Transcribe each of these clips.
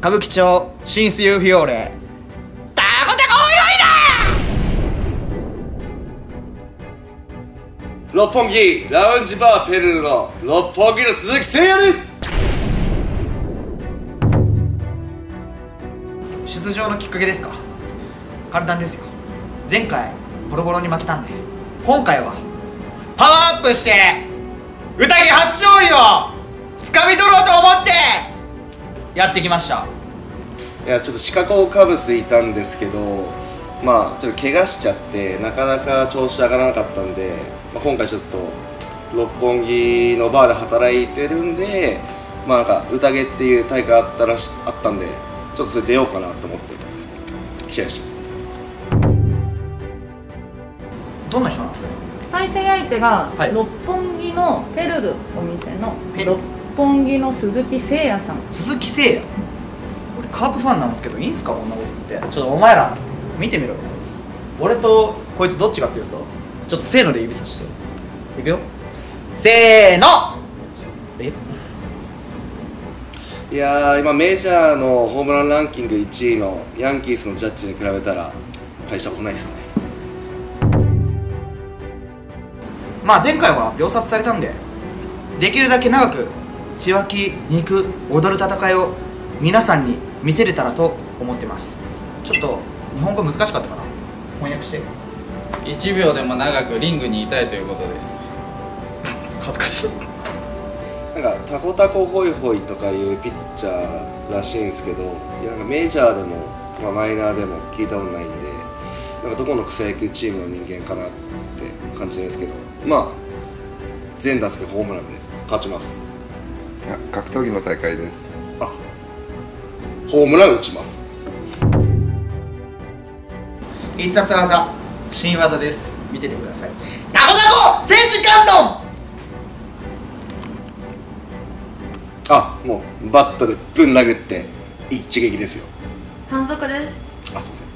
歌舞伎町シンスユーフィオーレタコタコ泳いだ。 六本木ラウンジバーペルルの六本木の鈴木誠也です。 出場のきっかけですか。簡単ですよ。前回ボロボロに負けたんで、今回はパワーアップして宴初勝利をつかみ取ろうと思ってやってきました。 いや、ちょっと資格をかぶすいたんですけど、まあちょっと怪我しちゃってなかなか調子上がらなかったんで、今回ちょっと六本木のバーで働いてるんで、なんか宴っていう大会あったんで、ちょっとそれ出ようかなと思って来ちゃいました。 どんな人なんですか。 対戦相手が、 はい、 六本木のペルルお店の六本木の鈴木誠也さん。 鈴木誠也、俺カープファンなんですけどいいんすか、こんなこと言って。ちょっとお前ら見てみろよ、こいつ。俺とこいつどっちが強そう。ちょっとせーので指さしていくよ。せーの。 いやー、今メジャーのホームランランキング1位のヤンキースのジャッジに比べたら大したことないですね。 前回は秒殺されたんで、できるだけ長く血湧き肉踊る戦いを皆さんに見せれたらと思ってます。ちょっと日本語難しかったかな、翻訳して。 1秒でも長くリングにいたいということです。 恥ずかしい。 なんかタコタコホイホイとかいうピッチャーらしいんですけど、いや、なんかメジャーでも、マイナーでも聞いたことないんで、なんかどこの草野球チームの人間かなって感じですけど、全打席ホームランで勝ちます。 格闘技の大会です。 ホームラン打ちます。 必殺技、新技です。見ててください。タコタコ戦時観論。もうバットでぶん殴って一撃ですよ。 反則です。 すいません。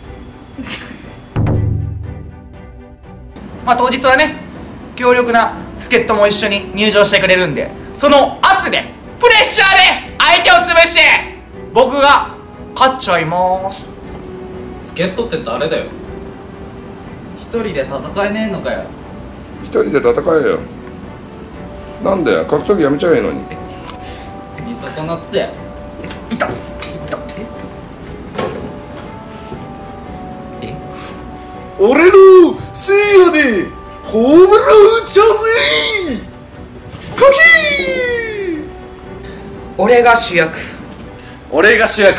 当日はね、強力な助っ人も一緒に入場してくれるんで、その圧でプレッシャーで相手を潰して僕が勝っちゃいます。 助っ人って誰だよ。一人で戦えねえのかよ。 一人で戦えよ。なんだよ、格闘技やめちゃえのに。 見損なって。 いた。 俺のせいやでホームラン打ちゃうぜ。コキー。 俺が主役。 俺が主役。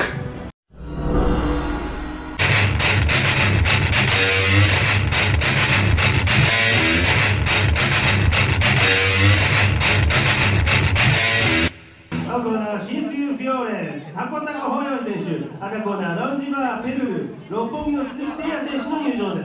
青コーナーシンスユーフィオーレタコタコホヨイ選手、赤コーナーラウンジバーペルル六本木の鈴木誠也選手の入場です。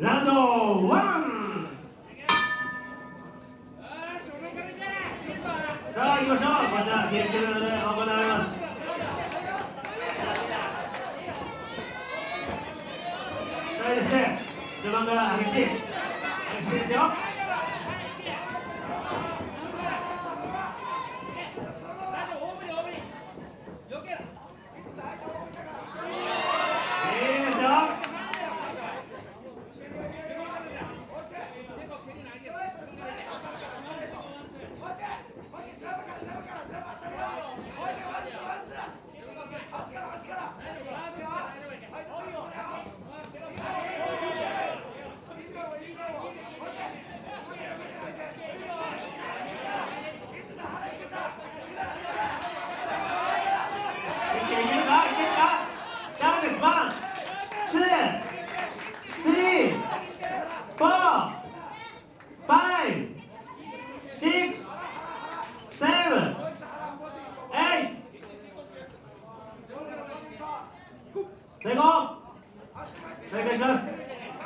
ラウンド1。さあ行きましょう。こちらキックルールで行われます。さあいいですね、序盤から激しいですよ。成功。再開します。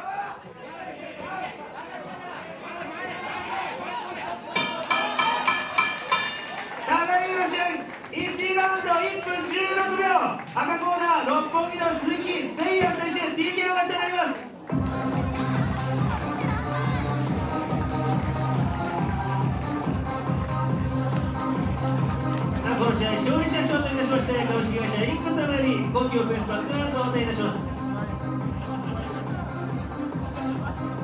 高木の試合1ラウンド1分16秒、赤コーナー六本木の鈴木誠也選手 TKO 勝ちとなります。この試合勝利者賞といたしまして、株式会社イック様より高級フェイスバックアウトをお手いたします。